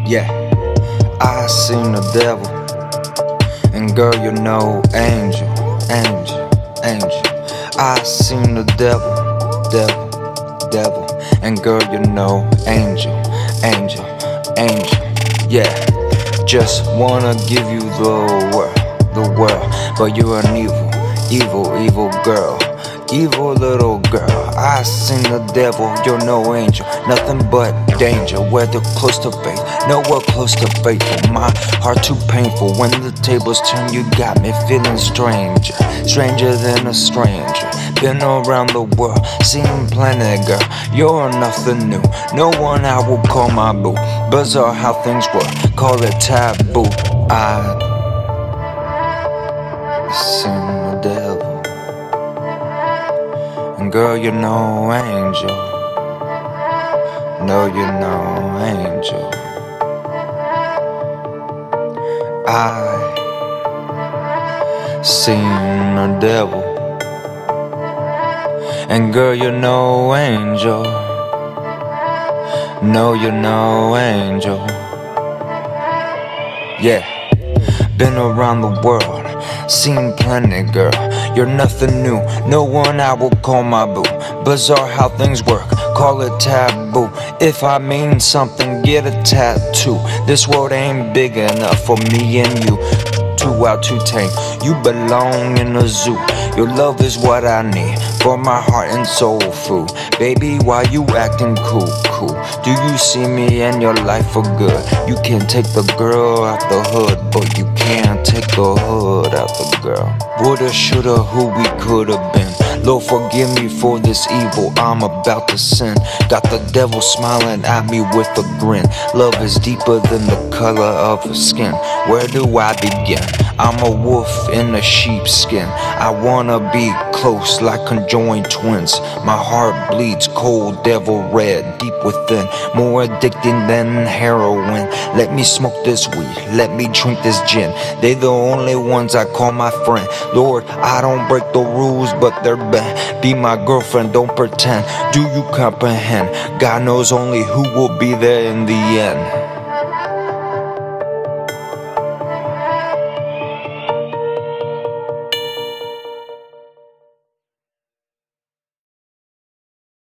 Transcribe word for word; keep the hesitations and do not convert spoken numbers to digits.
Yeah, I seen the devil, and girl, you know, angel, angel, angel. I seen the devil, devil, devil, and girl, you know, angel, angel, angel. Yeah, just wanna give you the world, the world, but you're an evil, evil, evil girl. Evil little girl, I seen the devil, you're no angel. Nothing but danger, whether close to faith, nowhere close to faithful. My heart too painful, when the tables turn, you got me feeling stranger. Stranger than a stranger, been around the world, seen plenty, girl. You're nothing new, no one I will call my boo. Bizarre how things work, call it taboo. I seen the devil, girl, you're no angel. No, you're no angel. I seen the devil, and girl, you're no angel. No, you're no angel. Yeah, been around the world, seen plenty, girl. You're nothing new, no one I will call my boo. Bizarre how things work, call it taboo. If I mean something, get a tattoo. This world ain't big enough for me and you. Two out to tank, you belong in a zoo. Your love is what I need for my heart and soul food. Baby, why you acting cool, cool? Do you see me and your life for good? You can take the girl out the hood, but you can't take the hood out the girl. Woulda, shoulda, who we coulda been. Lord, forgive me for this evil I'm about to sin. Got the devil smiling at me with a grin. Love is deeper than the color of her skin. Where do I begin? I'm a wolf in a sheepskin. I wanna be close like conjoined twins. My heart bleeds cold, devil red, deep within. More addicting than heroin. Let me smoke this weed, let me drink this gin. They the only ones I call my friend. Lord, I don't break the rules, but they're bent. Be my girlfriend, don't pretend. Do you comprehend? God knows only who will be there in the end.